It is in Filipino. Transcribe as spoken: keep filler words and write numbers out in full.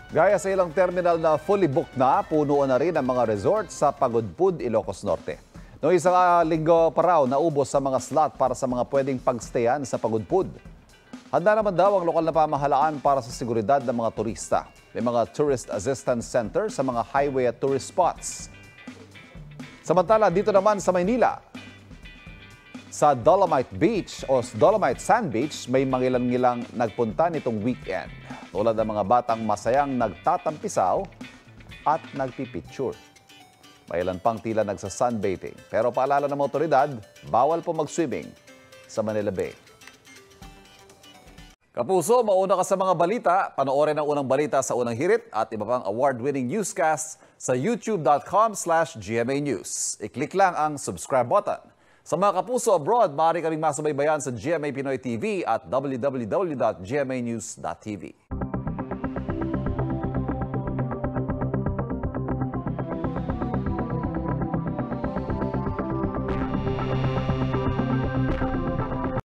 Gaya sa ilang terminal na fully booked na, punuan na rin ang mga resort sa Pagudpud, Ilocos Norte. Noong isang uh, linggo pa raw, naubos sa mga slot para sa mga pwedeng pagstayan sa Pagudpud. Handa naman daw ang lokal na pamahalaan para sa seguridad ng mga turista. May mga tourist assistance center sa mga highway at tourist spots. Samantala, dito naman sa Maynila, sa Dolomite Beach o Dolomite Sand Beach, may mangilan-ngilang nagpunta nitong weekend. Tulad ng mga batang masayang nagtatampisaw at nagpipicture. May ilan pang tila nagsa-sunbathing. Pero paalala ng mga otoridad, bawal po mag-swimming sa Manila Bay. Kapuso, mauna ka sa mga balita. Panoorin ang unang balita sa Unang Hirit at iba pang award-winning newscast sa youtube dot com slash G M A News. I-click lang ang subscribe button. Sa mga kapuso abroad, maaari kaming masubaybayan sa G M A Pinoy T V at w w w dot g m a news dot t v.